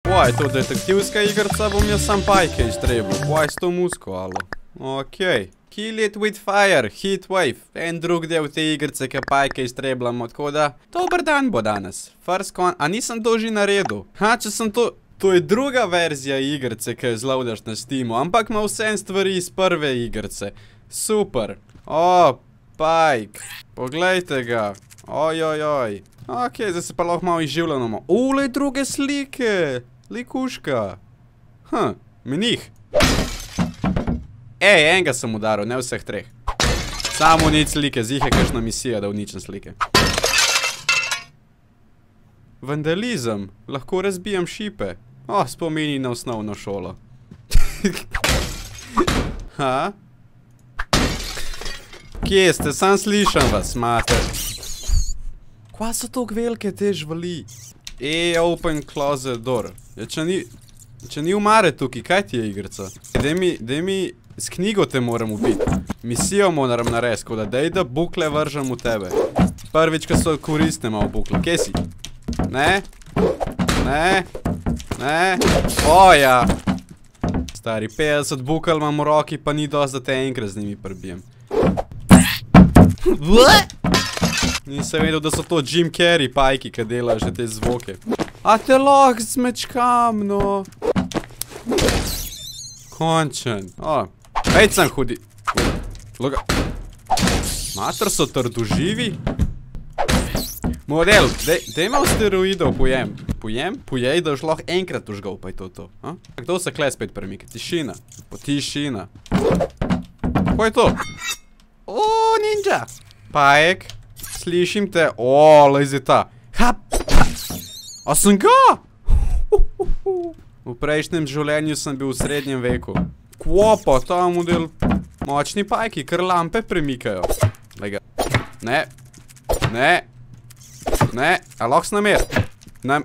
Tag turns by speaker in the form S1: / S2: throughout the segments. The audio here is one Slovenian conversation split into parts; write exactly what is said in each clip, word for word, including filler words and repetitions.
S1: Kaj je to detektivska igrica, bom jaz sam pajke iztrebil. Kaj je s to musko, alo? Okej. Kill it with fire, heat wave. En drug del te igrice, ki pajke iztrebljamo, tako da... Dober dan bo danes. First con... A nisem to že naredil? Ha, če sem to... To je druga verzija igrice, ki jo zloadaš na Steamu, ampak ima vsem stvari iz prve igrice. Super. O, pajk. Poglejte ga. Ojojoj. Okej, zdaj se pa lahko malo izživljamo. Ule, druge slike. Likuška. Hm, menih. Ej, enega sem udaril, ne vseh treh. Samo unič slike, zih je kakšna misija, da uničem slike. Vandalizem. Lahko razbijam šipe. O, spomini na osnovno šolo. Ha? Kje ste? Sam slišam vas, mater. Kva so toliko velike te žvali? E, open closet door. Ja, če ni... Če ni umare tukaj, kaj ti je igrica? Dej mi... Dej mi... S knjigo te moram ubiti. Misijo moram narediti, tako da dej da bukle vržem v tebe. Prvič, ko so koristne malo bukle. Kje si? Ne? Ne? Ne? O, ja. Stari, petdeset bukal imam v roki, pa ni dosti, da te enkrat z njimi prebijem. Nisem vedel, da so to Jim Carrey pajki, ki delajo že te zvoke. A te lahko zmečkam, no. Končen. O, pejt sem hudi. Loga. Mater so trdoživi. Model, dej malo steroidov pojem. Pojem? Pojej, da už lahko enkrat užgal, pa je to to. Kdo se kle spet premika? Tišina. Tišina. Ko je to? O, ninja. Pajek. Slišim te. O, lezi ta. Hap. A sem ga? V prejšnjem življenju sem bil v srednjem veku. Kvo pa, ta model. Močni pajki, kar lampe premikajo. Lega. Ne. Ne. Ne. A lahko s namer? Ne.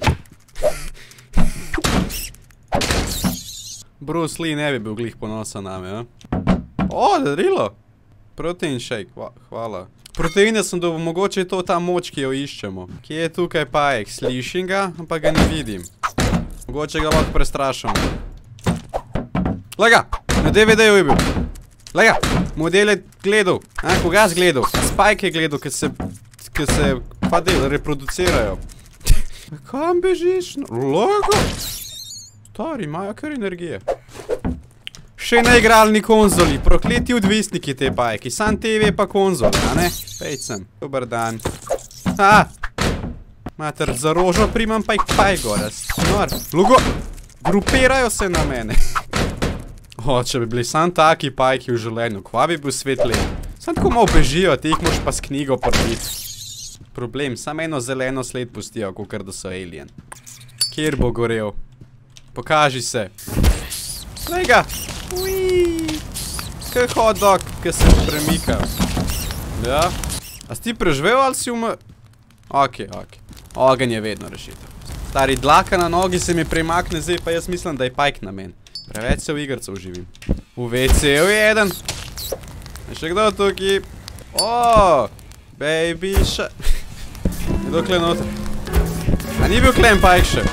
S1: Bruce Lee ne bi bil glih ponosen name, ja? O, darilo. Protein shake, hvala. Proteine sem dobil, mogoče je to ta moč, ki jo iščemo. Kje je tukaj pajek? Slišim ga, ampak ga ne vidim. Mogoče ga lahko prestrašamo. Lega, na D V D-ju je bil. Lega, model je gledal. A, koga si gledal? Spike je gledal, ki se, ki se, pa del, reproducirajo. Kam bežiš? Lega. Stari, imajo kar energije. Še na igralni konzoli, prokleti odvisniki te pajki, sam T V pa konzoli, a ne? Pejt sem, dober dan. A, mater, za rožo primam pa jih paj goras. Nor, lugo, grupirajo se na mene. O, če bi bili sam taki pajki v življenju, kva bi bil svet lep. Sam tako malo bežijo, ti jih moš pa s knjigo porbiti. Problem, sam eno zeleno sled pustijo, kakor da so alien. Kjer bo gorel? Pokaži se. Glej ga. Uiii. Kaj hot dog, ki se premika. Ja. A si ti preživel ali si umr... Okej, okej. Ogen je vedno rešitev. Stari, dlaka na nogi se mi premakne, zdaj pa jaz mislim, da je pajk na men. Preveč se v igrcev živim. V V C-ju je eden. Je še kdo tukaj? O, baby ša... Kdo kle noter? A ni bil klen pajk še?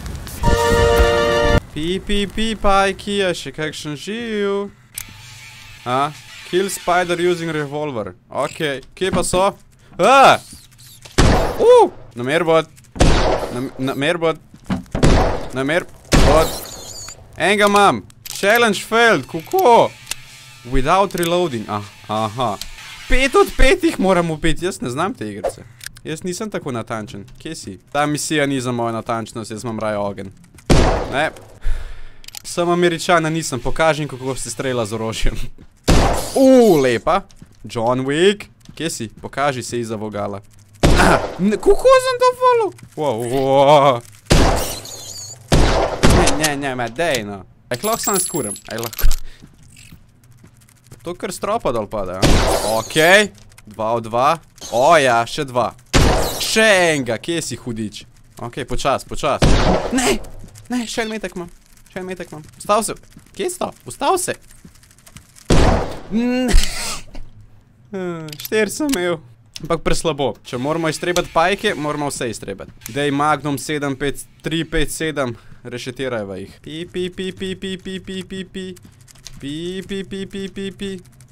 S1: Pi, pi, pi, pajki, je še kakšen živ. A, kill spider using revolver. Okej, kje pa so? A! Uh, namer bod. Namer bod. Namer bod. Enga imam. Challenge failed, kako? Without reloading. Aha. Pet od petih moram upiti, jaz ne znam te igrice. Jaz nisem tako natančen. Kje si? Ta misija ni za mojo natančnost, jaz imam raje ogen. Ne. Sem Američana nisem, pokažem, kako se strela z orožjem. Uuu, lepa. John Wick. Kje si? Pokaži se iza vogala. Kako sem to follow? Wow, wow. Ne, ne, ne, me dej, no. Aj, lahko sam skuram. Aj, lahko. To kar stropa dol pada, ja. Okej. Dva od dva. O, ja, še dva. Še enga, kje si hudič? Okej, počas, počas. Ne, ne, še en metek imam. Še en metek imam. Vstav se. Kje sto? Vstav se. Štir sem imel. Ampak preslabo. Če moramo iztrebati pajke, moramo vse iztrebati. Dej Magnum sedem pet tri pet sedem. rešetirajva jih. Pi, pi, pi, pi, pi, pi, pi, pi, pi. Pi, pi, pi, pi, pi, pi.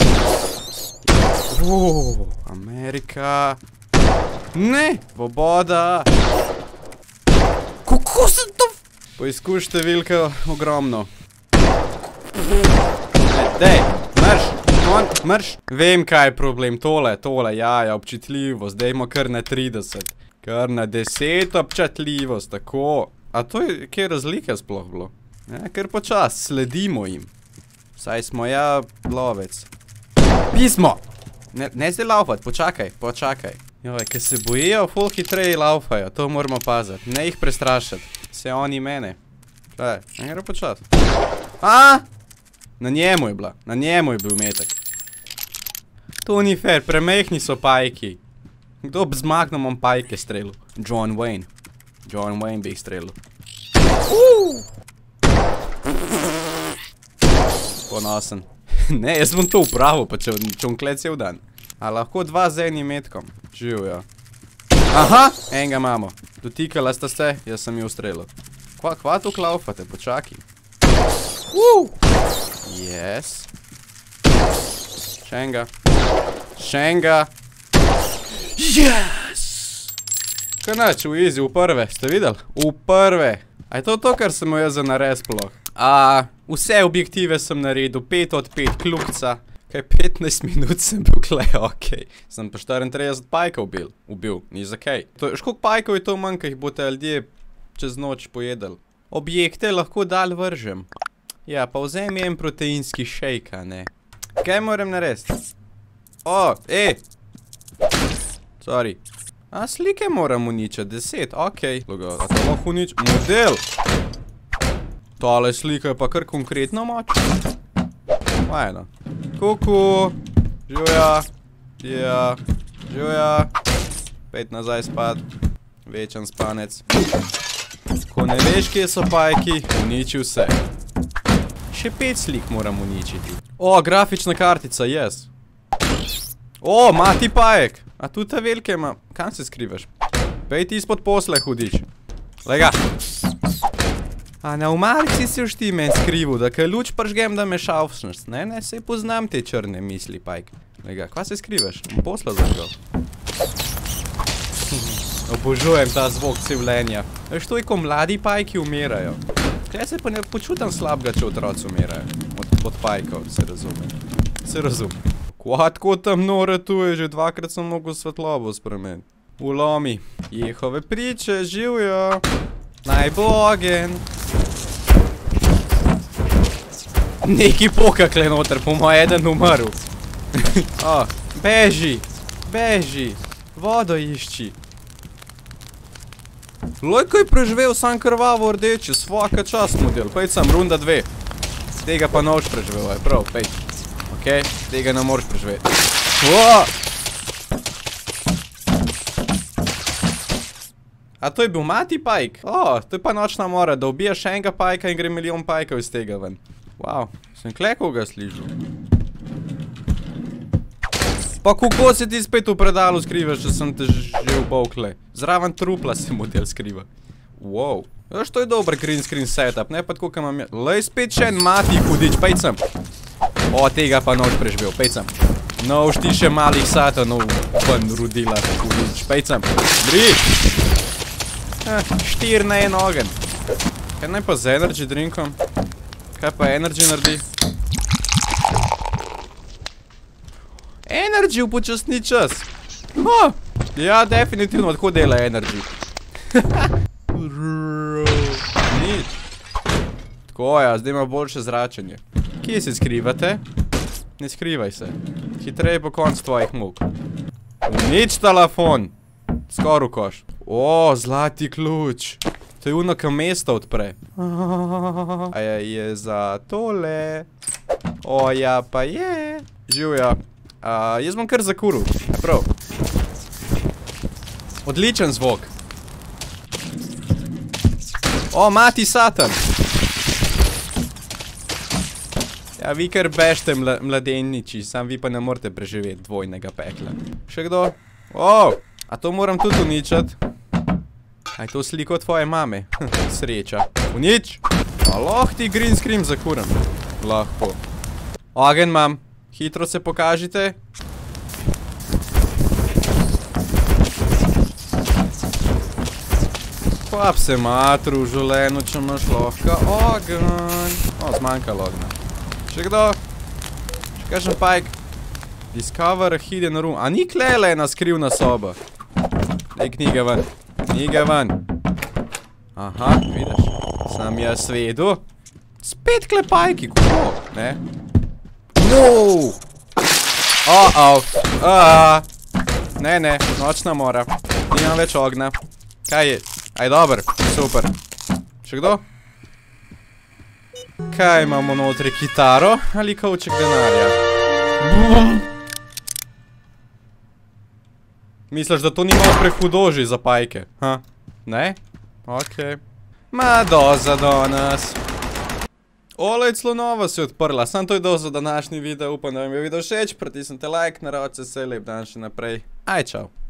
S1: Uuuu, Amerika. Ne, svoboda. Kako sem to? Poizkuš številka ogromno. Dej, mrš, on, mrš. Vem, kaj je problem, tole, tole, jaja, občutljivost, dejmo kar na trideset. Kar na deset občutljivost, tako. A to je, kje razlike sploh bilo? Ja, kar počas, sledimo jim. Saj smo ja lovec. Pismo! Ne, ne zdaj laufat, počakaj, počakaj. Joj, ker se bojijo, ful hitreje laufajo, to moramo paziti. Ne jih prestrašati. Se oni mene. Kaj, ne gre počas. A! Na njemu je bila, na njemu je bil metek. To ni fair, premehni so pajki. Kdo bi z magnumom pajke strelil? John Wayne. John Wayne bi jih strelil. Ponosen. Ne, jaz bom to upravil, pa če bom kle cel dan. A lahko dva z enim metkom. Živijo. Aha, enega imamo. Dotikala sta se, jaz sem jo ustrelil. Kva, kva tu klaufate, počaki. Yes. Še enega. Še enega. Yes! Kaj nač, v easy, v prve, ste videli? V prve. A je to to, kar sem jaz za nares sploh? A, vse objektive sem naredil, pet od pet, kljukca. Kaj, petnajst minut sem bil kle, okej. Sem pa štiriintrideset pajkov bil, ubil, ni za kaj. Školiko pajkov je to manj, kaj jih boste ljudje čez noč pojedali? Objekte lahko dal vržem. Ja, pa vzem en proteinski šejk, a ne. Kaj moram narediti? O, e! Sorry. A, slike moram uničati, deset, okej. Logo, a to lahko unič... Model! Tale slika je pa kar konkretno močna. Fajno. Kuku! Živja! Ja! Živja! Pet nazaj spad. Večen spanec. Ko ne veš, kje so pajki, uniči vse. Še pet slik moram uničiti. O, grafična kartica, yes. O, mati pajek. A tu ta velike ima. Kam se skrivaš? Pejti izpod posle, hudič. Lega. A na umarici si už ti men skrivu, da kaj luč pržgem, da me šaufšneš. Ne, ne, sej poznam te črne misli, pajk. Lega, kva se skrivaš? Posla zažgal. Obožujem ta zvok civljenja. Veš, to je, ko mladi pajki umirajo. Kaj se pa ne počutam slabega, če otroci umirajo. Od, od pajkov, se razume. Se razume. Kva tako temno ratuje, že dvakrat sem mogo svetlobo spremeniti. Ulomi. Jehove priče, živijo. Naj bo ogen. Neki pokakle noter, po moj eden umrl. O, beži, beži, vodo išči. Lojko je preživel sam krvavo rdeči, svaka čast model, pejt sam, runda dve. Tega pa noč preživel, je prav, pejt. Okej, tega ne moraš preživeti. O! A to je bil mati pajk? O, to je pa nočna mora, da ubiješ enega pajka in gre milijon pajkov iz tega ven. Wow, sem klekov ga slišal. Pa kako se ti spet v predalu skrivaš, če sem te že ubal kle? Zraven trupla se model skriva. Wow, veš, to je dober green screen setup, ne pa tako, kam imam jaz. Lej, spet še en mati hudič, pejt sem. O, tega pa noč preživel, pejt sem. No, už ti še malih satanov ven rodila, hudič, pejt sem. Bri! Štir na en ogen. Kaj naj pa z energy drinkom? Kaj pa energy naredi? Energy upočasni čas. O, ja, definitivno, tako dela energy. Nič. Tako ja, zdaj ima boljše zračenje. Kje se skrivate? Ne skrivaj se. Hitreje po konc tvojih muk. Nič telefon. Skor v koš. O, zlati ključ. To je uno, kam mesto odpre. A je, je za tole. O, ja, pa je. Živja. A, jaz bom kar zakuril. Prav. Odličen zvok. O, mati satan. Ja, vi kar bežte mla, mladeniči, sam vi pa ne morate preživeti dvojnega pekla. Še kdo? O, a to moram tudi uničati. Aj to sliko tvoje mame. Sreča. V nič. A lahko ti green screen zakuram. Lahko. Ogen imam. Hitro se pokažite. Pa se matru v življenju, če imaš lahko ogen. O, zmanjkalo ogna. Še kdo? Še kažem pajk. Discover a hidden room. A ni klele ena skrivna soba? Daj knjige ven. Knjige ven. Aha, vidiš. Sam jaz svedu. Spet klepajki, kako? Ne? Wow! Oh-oh. Aaaa. Ne, ne, nočna mora. Nimam več ogna. Kaj je? Aj, dober, super. Še kdo? Kaj imamo notri, kitaro ali kovček denarja? Bum. Misliš, da to ni malo prehudoži za pajke? Ha? Ne? Okej. Ma doza danes. Olej, celo nova se je odprla. Sam to je doza današnji video. Upam, da vam je video všeč. Pritisnite like, naročite se, lep dan še naprej. Aj, čau.